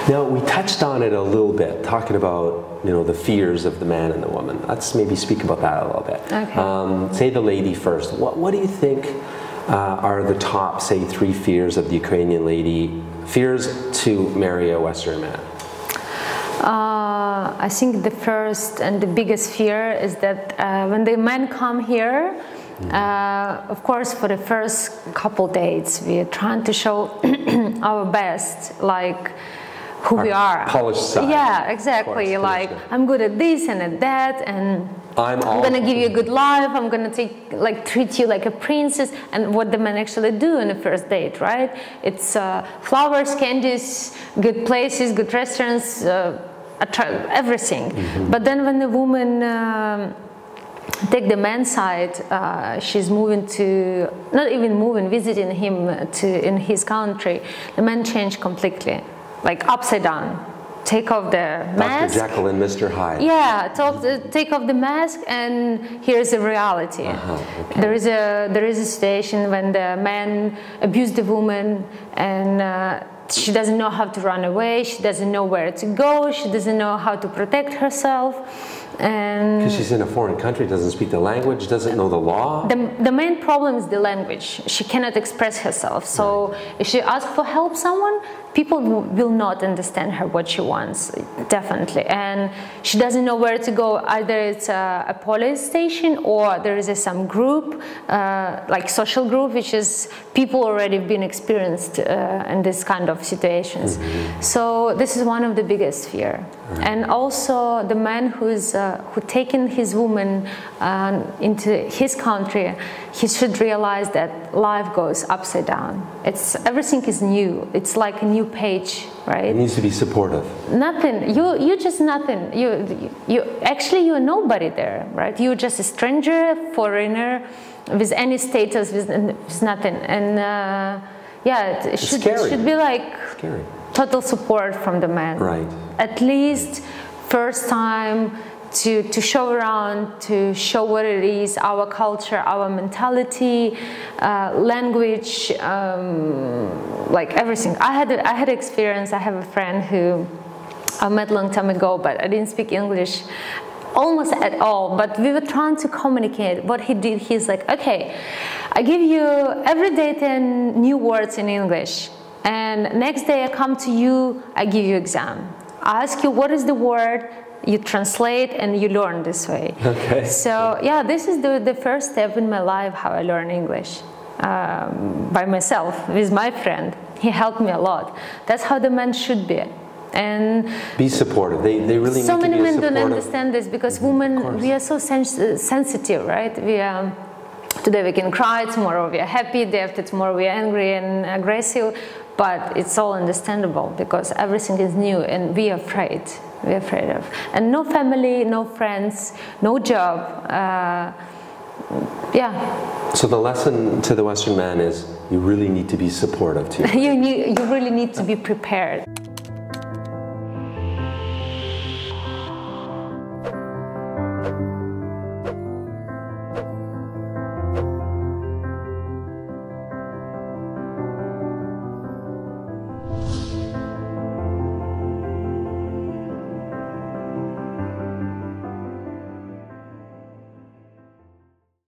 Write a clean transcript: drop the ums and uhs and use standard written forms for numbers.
Now, we touched on it a little bit, talking about, you know, the fears of the man and the woman. Let's maybe speak about that a little bit. Okay. Say the lady first. What do you think are the top, say, 3 fears of the Ukrainian lady, fears to marry a Western man? I think the first and the biggest fear is that when the men come here, of course, for the first couple dates, we are trying to show our best, like who we are. Polished side. Yeah, exactly. Like, I'm good at this and at that, and I'm gonna give you a good life. I'm gonna treat you like a princess. And what the men actually do on the first date, right? It's flowers, candies, good places, good restaurants, everything. But then when the woman take the man's side, she's moving to, not even moving, visiting him in his country. The man changed completely, like upside down. Take off the mask. Dr. Jekyll and Mr. Hyde. Yeah, take off the mask, and here's the reality. Okay. There is a situation when the man abused the woman, and she doesn't know how to run away. She doesn't know where to go. She doesn't know how to protect herself. And because she's in a foreign country, doesn't speak the language, doesn't know the law. The main problem is the language. She cannot express herself. So if she asks for help someone, people will not understand her what she wants, definitely. And she doesn't know where to go. Either it's a police station, or there is some group, like social group, which is people already been experienced in this kind of situations. So this is one of the biggest fear. And also the man who taken his woman into his country, he should realize that life goes upside down. Everything is new. It's like a new page, right? It needs to be supportive. Nothing. You just nothing. You're nobody there, right? You're just a stranger, foreigner, with any status, with nothing. And yeah, it should be like scary. Total support from the man. Right. At least first time to show around, to show what it is, our culture, our mentality, language, like everything. I had experience. I have a friend who I met a long time ago, but I didn't speak English almost at all. But we were trying to communicate. What he did, he's like, okay, I give you every day 10 new words in English. And next day I come to you, I give you exam. I ask you what is the word, you translate, and you learn this way. Okay. So yeah, this is the first step in my life how I learn English. By myself, with my friend. He helped me a lot. That's how the man should be. And be supportive. They really need to be supportive. So many men don't understand this, because women, we are so sensitive, right? Today we can cry, tomorrow we are happy, day after tomorrow we are angry and aggressive. But it's all understandable, because everything is new and we are afraid. We're afraid of. And no family, no friends, no job. Yeah. So the lesson to the Western man is you really need to be supportive too. You really need to be prepared.